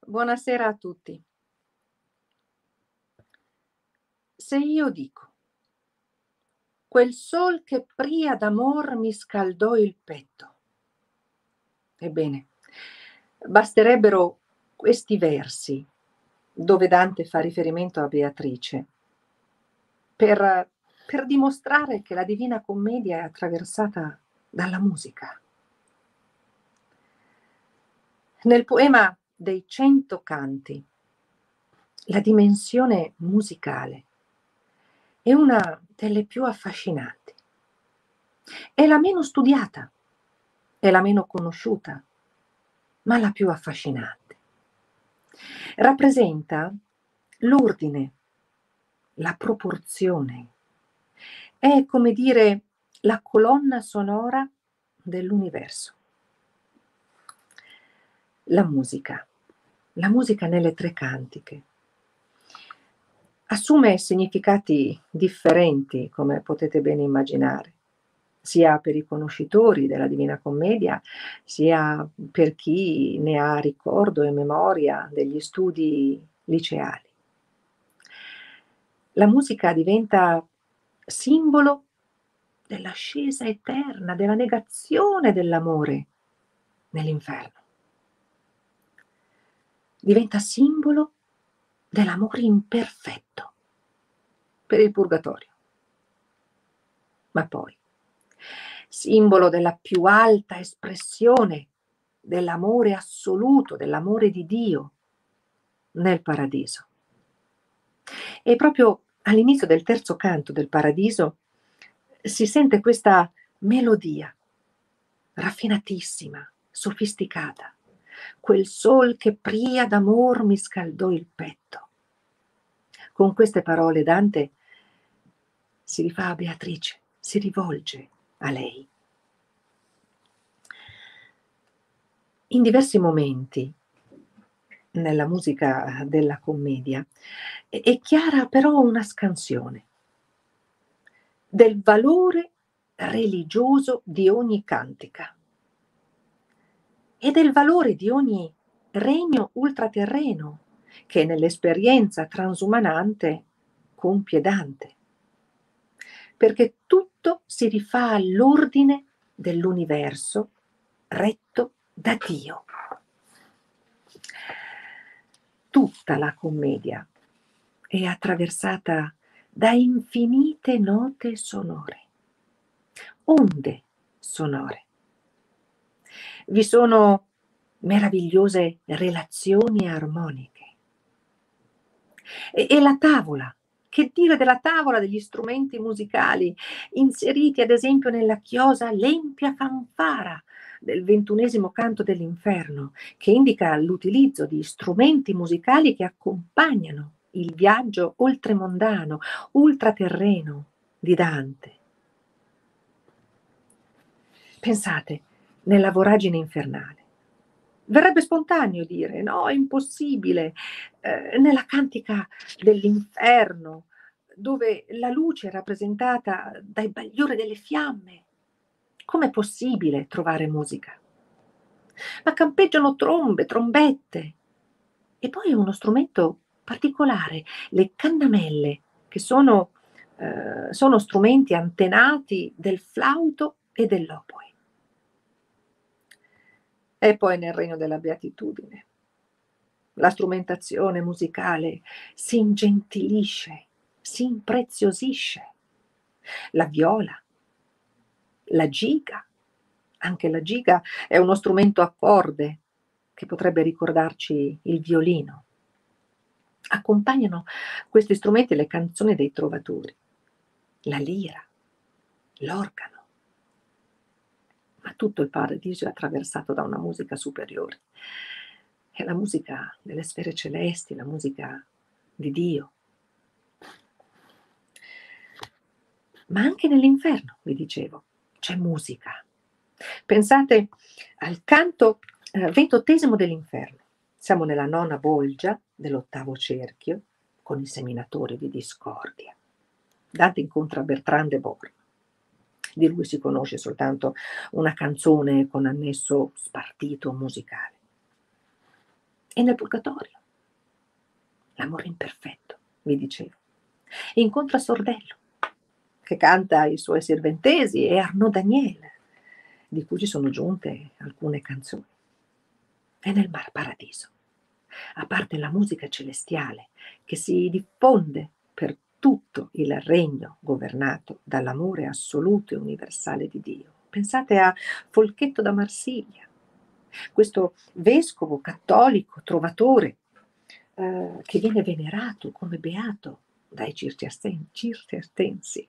Buonasera a tutti. Se io dico: "Quel sol che pria d'amor mi scaldò il petto", ebbene, basterebbero questi versi, dove Dante fa riferimento a Beatrice, per per dimostrare che la Divina Commedia è attraversata dalla musica. Nel poema dei 100 canti, la dimensione musicale è una delle più affascinanti. È la meno studiata, è la meno conosciuta, ma la più affascinante. Rappresenta l'ordine, la proporzione. È come dire la colonna sonora dell'universo. La musica, la musica nelle tre cantiche. Assume significati differenti, come potete bene immaginare, sia per i conoscitori della Divina Commedia, sia per chi ne ha ricordo e memoria degli studi liceali. La musica diventa simbolo dell'ascesa eterna, della negazione dell'amore nell'inferno. Diventa simbolo dell'amore imperfetto per il purgatorio. Ma poi, simbolo della più alta espressione dell'amore assoluto, dell'amore di Dio nel paradiso. E proprio all'inizio del terzo canto del Paradiso si sente questa melodia raffinatissima, sofisticata. Quel sol che pria d'amor mi scaldò il petto. Con queste parole Dante si rifà a Beatrice, si rivolge a lei. In diversi momenti nella musica della commedia è chiara però una scansione del valore religioso di ogni cantica e del valore di ogni regno ultraterreno che nell'esperienza transumanante compie Dante, perché tutto si rifà all'ordine dell'universo retto da Dio. Tutta la commedia è attraversata da infinite note sonore, onde sonore. Vi sono meravigliose relazioni armoniche. E la tavola, che dire della tavola degli strumenti musicali, inseriti ad esempio nella chiosa l'empia fanfara del 21° canto dell'Inferno, che indica l'utilizzo di strumenti musicali che accompagnano il viaggio oltremondano, ultraterreno di Dante. Pensate, nella voragine infernale. Verrebbe spontaneo dire: "No, è impossibile". Nella cantica dell'inferno, dove la luce è rappresentata dai bagliori delle fiamme, com'è possibile trovare musica? Ma campeggiano trombe, trombette e poi uno strumento particolare, le cannamelle, che sono strumenti antenati del flauto e dell'oboe. E poi nel regno della beatitudine. La strumentazione musicale si ingentilisce, si impreziosisce. La viola, la giga, anche la giga è uno strumento a corde che potrebbe ricordarci il violino. Accompagnano questi strumenti le canzoni dei trovatori, la lira, l'organo. Ma tutto il paradiso è attraversato da una musica superiore. È la musica delle sfere celesti, la musica di Dio. Ma anche nell'inferno, vi dicevo, c'è musica. Pensate al canto 28° dell'inferno. Siamo nella nona bolgia dell'8° cerchio con i seminatori di discordia. Dante incontra Bertrand de Born. Di lui si conosce soltanto una canzone con annesso spartito musicale. E nel purgatorio, l'amore imperfetto, vi dicevo, incontra Sordello, che canta i suoi sirventesi, e Arnaud Daniel, di cui ci sono giunte alcune canzoni. E nel Mar Paradiso, a parte la musica celestiale che si diffonde per tutto il regno governato dall'amore assoluto e universale di Dio. Pensate a Folchetto da Marsiglia, questo vescovo cattolico trovatore che viene venerato come beato dai cistercensi.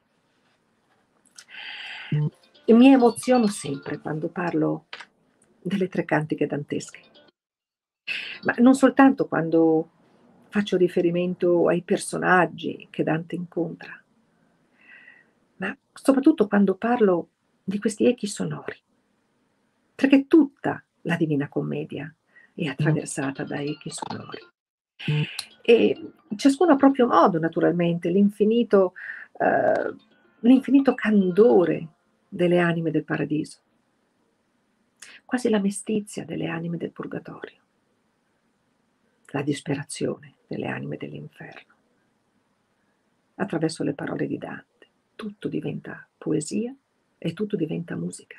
E mi emoziono sempre quando parlo delle tre cantiche dantesche, ma non soltanto quando faccio riferimento ai personaggi che Dante incontra, ma soprattutto quando parlo di questi echi sonori, perché tutta la Divina Commedia è attraversata da echi sonori. E ciascuno a proprio modo, naturalmente, l'infinito candore delle anime del paradiso, quasi la mestizia delle anime del purgatorio, la disperazione delle anime dell'inferno. Attraverso le parole di Dante, tutto diventa poesia e tutto diventa musica.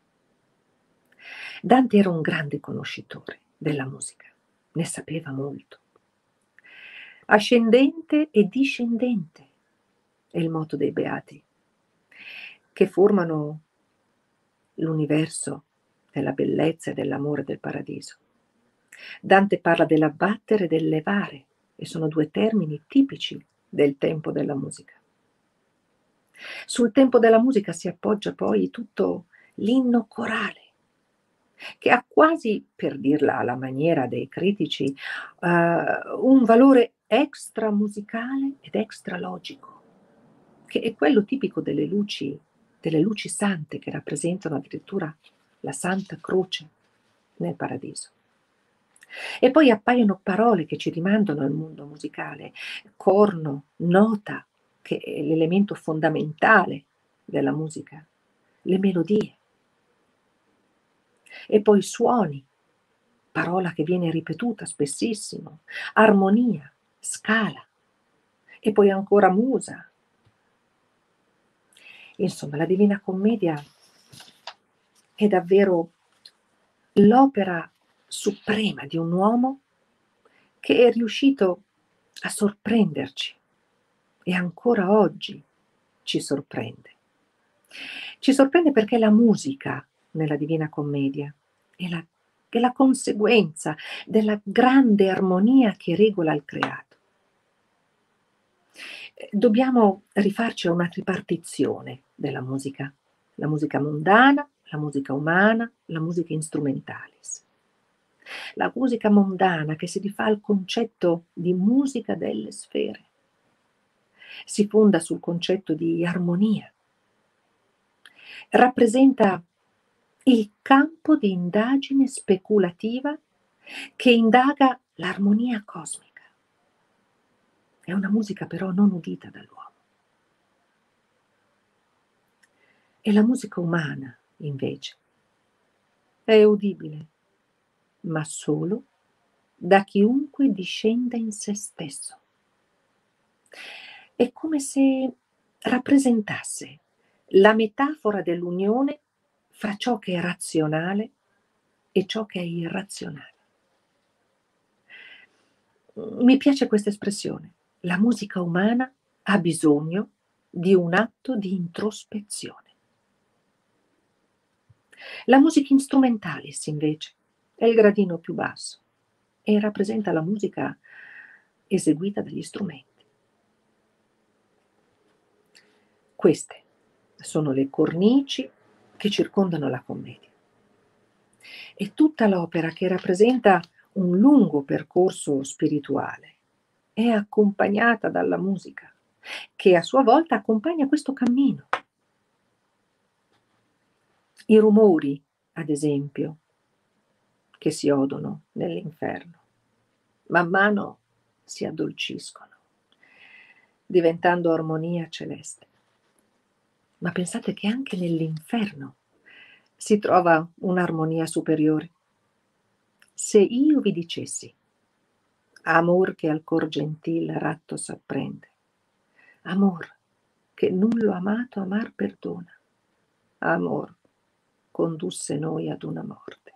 Dante era un grande conoscitore della musica, ne sapeva molto. Ascendente e discendente è il moto dei beati, che formano l'universo della bellezza e dell'amore del paradiso. Dante parla dell'abbattere e del levare, e sono due termini tipici del tempo della musica. Sul tempo della musica si appoggia poi tutto l'inno corale, che ha quasi, per dirla alla maniera dei critici, un valore extra musicale ed extra logico, che è quello tipico delle luci sante che rappresentano addirittura la Santa Croce nel paradiso. E poi appaiono parole che ci rimandano al mondo musicale, corno, nota, che è l'elemento fondamentale della musica, le melodie, e poi suoni, parola che viene ripetuta spessissimo, armonia, scala, e poi ancora musa. Insomma, la Divina Commedia è davvero l'opera suprema di un uomo che è riuscito a sorprenderci e ancora oggi ci sorprende. Ci sorprende perché la musica nella Divina Commedia è la conseguenza della grande armonia che regola il creato. Dobbiamo rifarci a una tripartizione della musica: la musica mondana, la musica umana, la musica instrumentalis. La musica mondana, che si rifà al concetto di musica delle sfere, si fonda sul concetto di armonia, rappresenta il campo di indagine speculativa che indaga l'armonia cosmica. È una musica però non udita dall'uomo. E la musica umana, invece, è udibile, ma solo da chiunque discenda in se stesso. È come se rappresentasse la metafora dell'unione fra ciò che è razionale e ciò che è irrazionale. Mi piace questa espressione: la musica umana ha bisogno di un atto di introspezione. La musica instrumentalis, invece, è il gradino più basso e rappresenta la musica eseguita dagli strumenti. Queste sono le cornici che circondano la commedia. E tutta l'opera, che rappresenta un lungo percorso spirituale, è accompagnata dalla musica, che a sua volta accompagna questo cammino. I rumori, ad esempio, che si odono nell'inferno, man mano si addolciscono, diventando armonia celeste. Ma pensate che anche nell'inferno si trova un'armonia superiore. Se io vi dicessi Amor che al cor gentil ratto s'apprende, amor che nullo amato amar perdona, amor condusse noi ad una morte.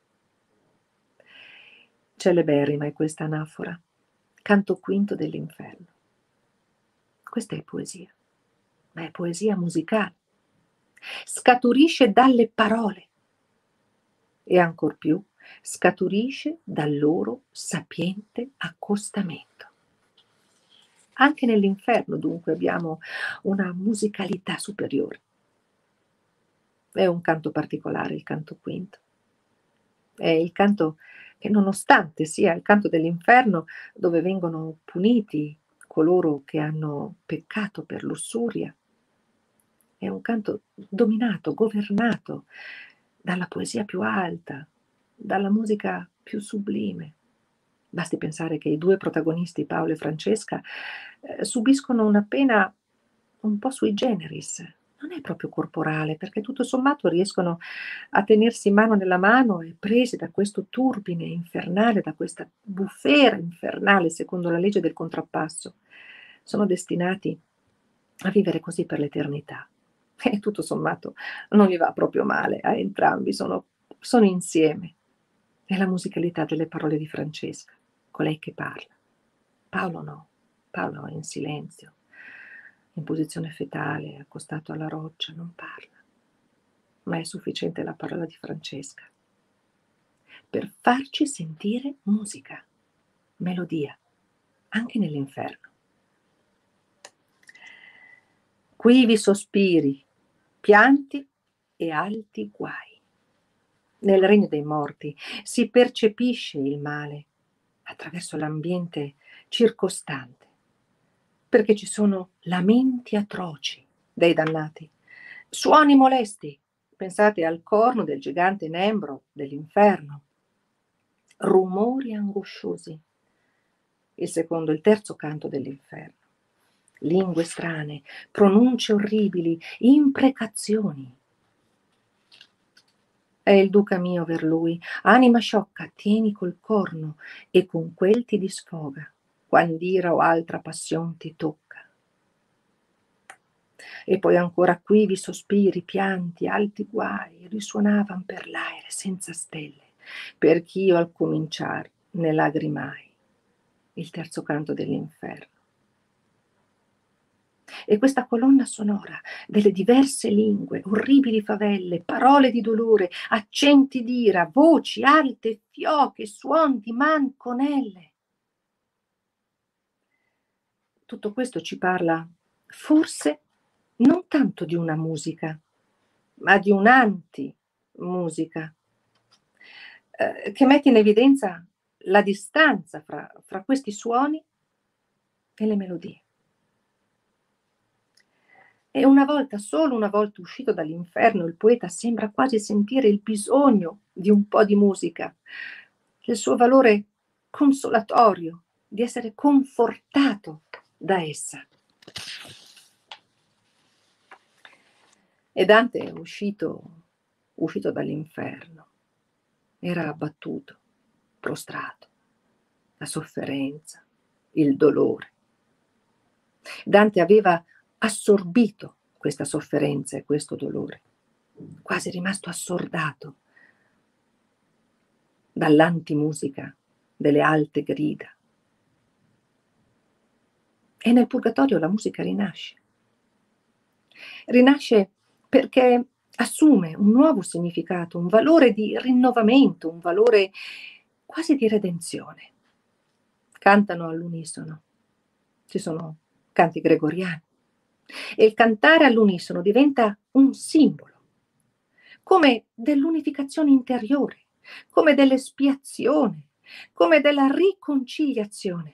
Celeberrima è questa anafora, canto quinto dell'inferno. Questa è poesia, ma è poesia musicale. Scaturisce dalle parole e ancor più scaturisce dal loro sapiente accostamento. Anche nell'inferno dunque abbiamo una musicalità superiore. È un canto particolare il canto quinto. È il canto che nonostante sia il canto dell'inferno dove vengono puniti coloro che hanno peccato per lussuria, è un canto dominato, governato dalla poesia più alta, dalla musica più sublime. Basti pensare che i 2 protagonisti, Paolo e Francesca, subiscono una pena un po' sui generis. Non è proprio corporale, perché tutto sommato riescono a tenersi mano nella mano e presi da questo turbine infernale, da questa bufera infernale, secondo la legge del contrappasso, sono destinati a vivere così per l'eternità. E tutto sommato non gli va proprio male a entrambi, sono insieme. È la musicalità delle parole di Francesca, colei che parla. Paolo no, Paolo è in silenzio, in posizione fetale, accostato alla roccia, non parla. Ma è sufficiente la parola di Francesca per farci sentire musica, melodia, anche nell'inferno. Quivi sospiri, pianti e alti guai. Nel regno dei morti si percepisce il male attraverso l'ambiente circostante, perché ci sono lamenti atroci dei dannati, suoni molesti, pensate al corno del gigante Nembro dell'inferno, rumori angosciosi, il terzo canto dell'inferno, lingue strane, pronunce orribili, imprecazioni. È il duca mio ver lui, anima sciocca, tieni col corno e con quel ti disfoga, quand'ira o altra passion ti tocca. E poi ancora quivi sospiri, pianti, alti guai, risuonavan per l'aere senza stelle, perch'io al cominciar ne lagrimai. Il terzo canto dell'inferno. E questa colonna sonora delle diverse lingue, orribili favelle, parole di dolore, accenti d'ira, voci alte, fioche, suon di manconelle. Tutto questo ci parla forse non tanto di una musica, ma di un'anti-musica, che mette in evidenza la distanza fra questi suoni e le melodie. E una volta, solo una volta uscito dall'inferno, il poeta sembra quasi sentire il bisogno di un po' di musica, il suo valore consolatorio, di essere confortato da essa. E Dante è uscito dall'inferno, era abbattuto, prostrato, la sofferenza, il dolore. Dante aveva assorbito questa sofferenza e questo dolore, quasi rimasto assordato dall'antimusica delle alte grida. E nel Purgatorio la musica rinasce. Rinasce perché assume un nuovo significato, un valore di rinnovamento, un valore quasi di redenzione. Cantano all'unisono. Ci sono canti gregoriani. E il cantare all'unisono diventa un simbolo, come dell'unificazione interiore, come dell'espiazione, come della riconciliazione.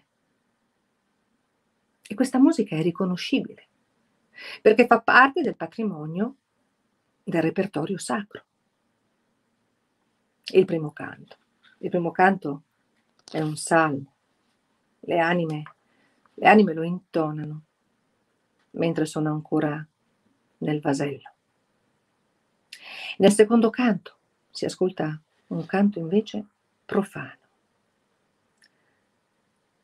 E questa musica è riconoscibile, perché fa parte del patrimonio del repertorio sacro. Il primo canto. Il primo canto è un salmo. Le anime lo intonano mentre sono ancora nel vasello. Nel secondo canto si ascolta un canto invece profano.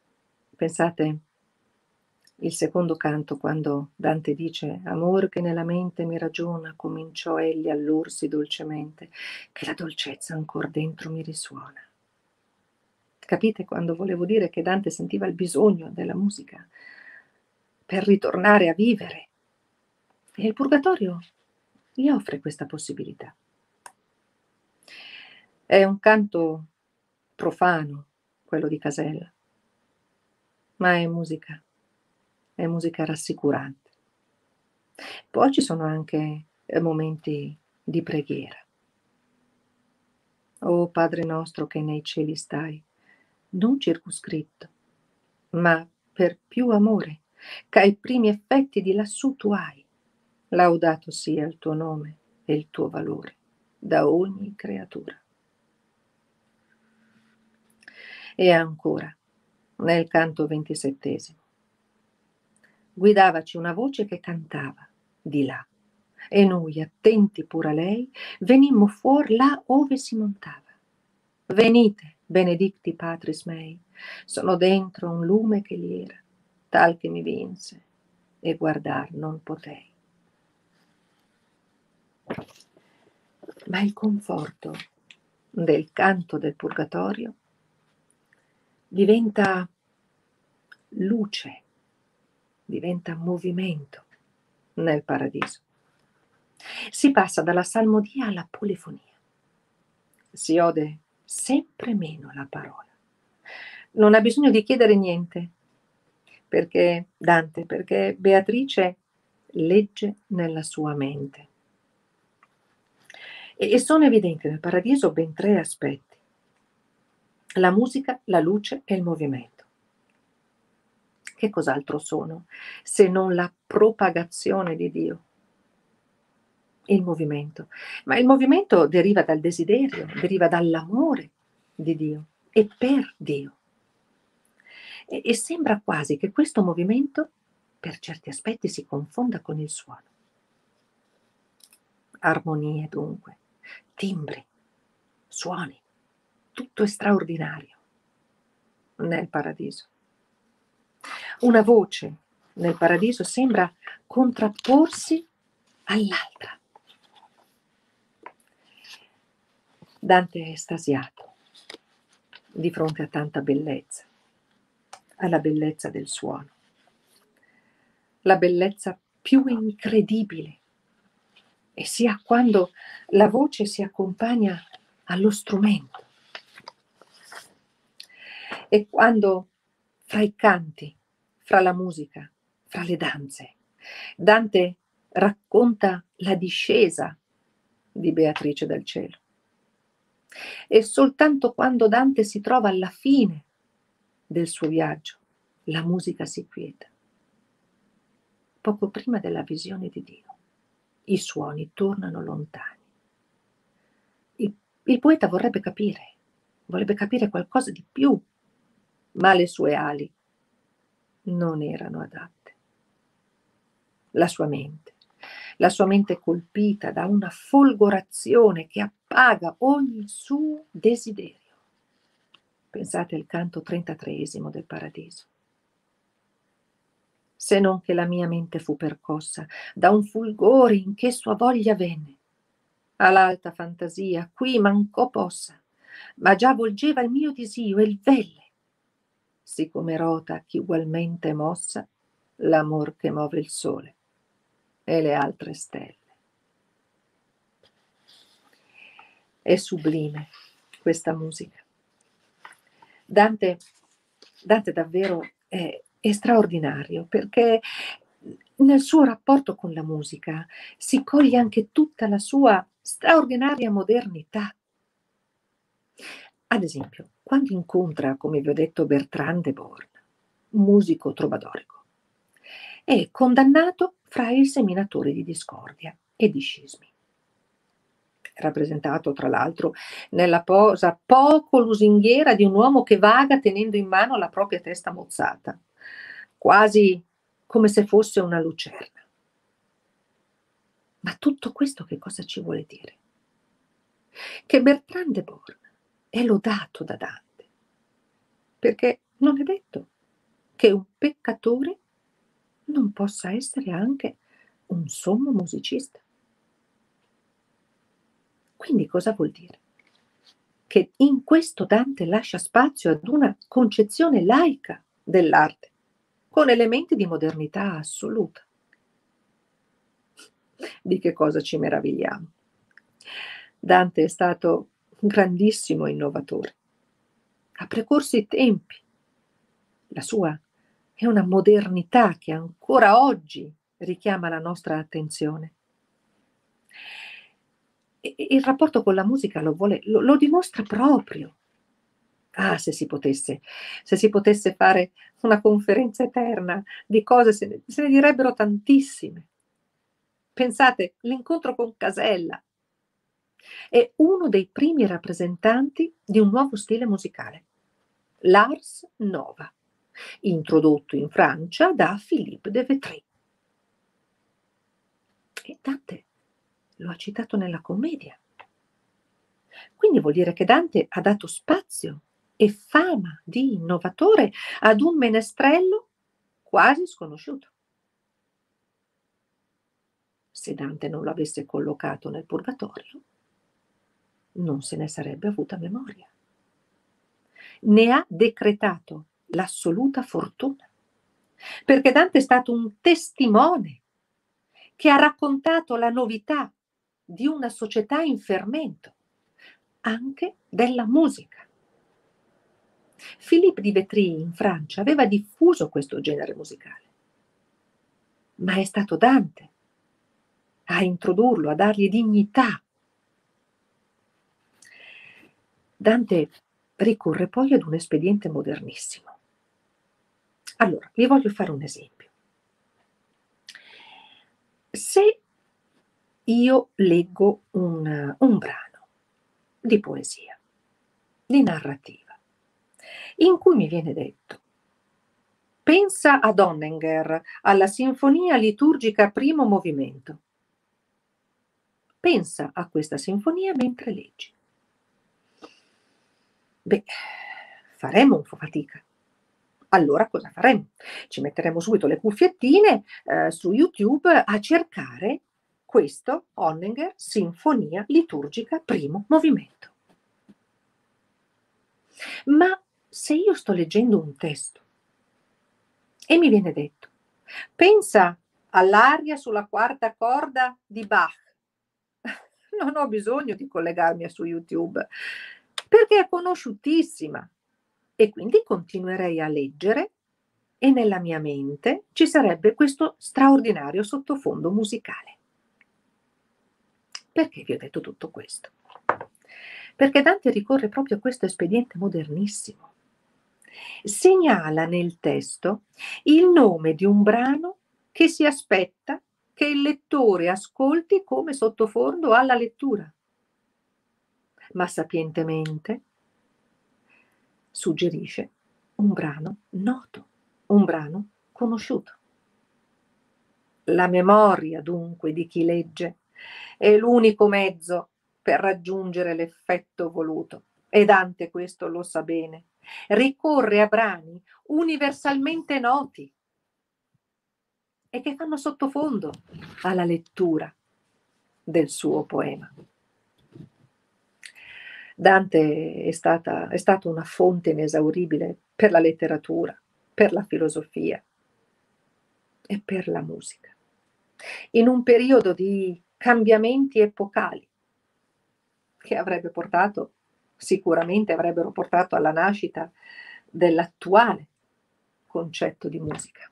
Pensate il secondo canto, quando Dante dice: "Amor che nella mente mi ragiona, cominciò egli allorsi dolcemente, che la dolcezza ancor dentro mi risuona". Capite quando volevo dire che Dante sentiva il bisogno della musica per ritornare a vivere? E il Purgatorio gli offre questa possibilità. È un canto profano quello di Casella, ma è musica rassicurante. Poi ci sono anche, momenti di preghiera. O Padre nostro che nei cieli stai, non circoscritto, ma per più amore, ch'ai primi effetti di lassù tu hai. Laudato sia il tuo nome e il tuo valore da ogni creatura. E ancora, nel canto 27, guidavaci una voce che cantava di là, e noi, attenti pur a lei, venimmo fuor là ove si montava. Venite, benedicti patris mei, sono dentro un lume che liera, tal che mi vinse, e guardar non potei. Ma il conforto del canto del Purgatorio diventa luce, diventa movimento nel paradiso. Si passa dalla salmodia alla polifonia. Si ode sempre meno la parola. Non ha bisogno di chiedere niente, perché Beatrice legge nella sua mente. E sono evidenti nel paradiso ben 3 aspetti: la musica, la luce e il movimento. Che cos'altro sono se non la propagazione di Dio? Il movimento. Ma il movimento deriva dal desiderio, deriva dall'amore di Dio e per Dio. E sembra quasi che questo movimento, per certi aspetti, si confonda con il suono. Armonie dunque, timbri, suoni, tutto è straordinario nel paradiso. Una voce nel paradiso sembra contrapporsi all'altra. Dante è estasiato di fronte a tanta bellezza, alla bellezza del suono, la bellezza più incredibile, e sia quando la voce si accompagna allo strumento, e quando fra i canti, fra la musica, fra le danze, Dante racconta la discesa di Beatrice dal cielo. E soltanto quando Dante si trova alla fine del suo viaggio, la musica si quieta. Poco prima della visione di Dio, i suoni tornano lontani. Il poeta vorrebbe capire qualcosa di più, ma le sue ali non erano adatte. La sua mente, la sua mente colpita da una folgorazione che appaga ogni suo desiderio. Pensate al canto 33 del Paradiso. Se non che la mia mente fu percossa da un fulgore in che sua voglia venne, all'alta fantasia qui mancò possa, ma già volgeva il mio disio e il velle, siccome rota ch'igualmente è mossa l'amor che move il sole e le altre stelle. È sublime questa musica. Dante davvero è straordinario, perché nel suo rapporto con la musica si coglie anche tutta la sua straordinaria modernità. Ad esempio, quando incontra, come vi ho detto, Bertrand de Born, un musico trovadorico, è condannato fra i seminatori di discordia e di scismi. Rappresentato tra l'altro nella posa poco lusinghiera di un uomo che vaga tenendo in mano la propria testa mozzata, quasi come se fosse una lucerna. Ma tutto questo che cosa ci vuole dire? Che Bertrand de Born è lodato da Dante, perché non è detto che un peccatore non possa essere anche un sommo musicista. Quindi cosa vuol dire? Che in questo Dante lascia spazio ad una concezione laica dell'arte, con elementi di modernità assoluta. Di che cosa ci meravigliamo? Dante è stato un grandissimo innovatore, ha precorso i tempi. La sua è una modernità che ancora oggi richiama la nostra attenzione. E il rapporto con la musica lo dimostra proprio. Ah, se si potesse fare una conferenza eterna di cose, se ne direbbero tantissime. Pensate, l'incontro con Casella è uno dei primi rappresentanti di un nuovo stile musicale, l'Ars Nova, introdotto in Francia da Philippe de Vitry. E Dante lo ha citato nella commedia. Quindi vuol dire che Dante ha dato spazio e fama di innovatore ad un menestrello quasi sconosciuto. Se Dante non lo avesse collocato nel Purgatorio, non se ne sarebbe avuta memoria. Ne ha decretato l'assoluta fortuna, perché Dante è stato un testimone che ha raccontato la novità di una società in fermento, anche della musica. Philippe di Vitry in Francia aveva diffuso questo genere musicale, ma è stato Dante a introdurlo, a dargli dignità. Dante ricorre poi ad un espediente modernissimo. Allora, vi voglio fare un esempio. Se io leggo un brano di poesia, di narrativa, in cui mi viene detto: pensa ad Honegger, alla sinfonia liturgica primo movimento. Pensa a questa sinfonia mentre leggi. Beh, faremo un po' fatica. Allora cosa faremo? Ci metteremo subito le cuffiettine, su YouTube a cercare questo Honegger Sinfonia liturgica primo movimento. Ma se io sto leggendo un testo e mi viene detto: pensa all'aria sulla quarta corda di Bach, non ho bisogno di collegarmi su YouTube, perché è conosciutissima e quindi continuerei a leggere e nella mia mente ci sarebbe questo straordinario sottofondo musicale. Perché vi ho detto tutto questo? Perché Dante ricorre proprio a questo espediente modernissimo. Segnala nel testo il nome di un brano che si aspetta che il lettore ascolti come sottofondo alla lettura, ma sapientemente suggerisce un brano noto, un brano conosciuto. La memoria, dunque, di chi legge è l'unico mezzo per raggiungere l'effetto voluto. E Dante questo lo sa bene. Ricorre a brani universalmente noti e che fanno sottofondo alla lettura del suo poema. Dante è stato una fonte inesauribile per la letteratura, per la filosofia e per la musica. In un periodo di cambiamenti epocali che sicuramente avrebbero portato alla nascita dell'attuale concetto di musica.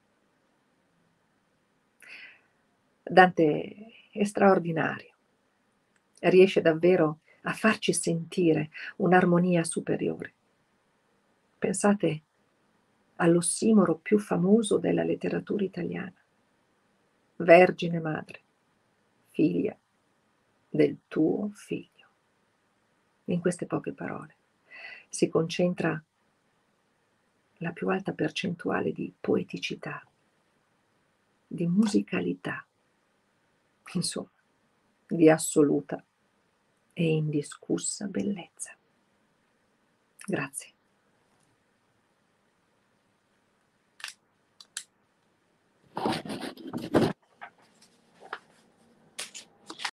Dante è straordinario, riesce davvero a farci sentire un'armonia superiore. Pensate all'ossimoro più famoso della letteratura italiana: Vergine Madre, figlia del tuo figlio. In queste poche parole si concentra la più alta percentuale di poeticità, di musicalità, insomma, di assoluta e indiscussa bellezza. Grazie.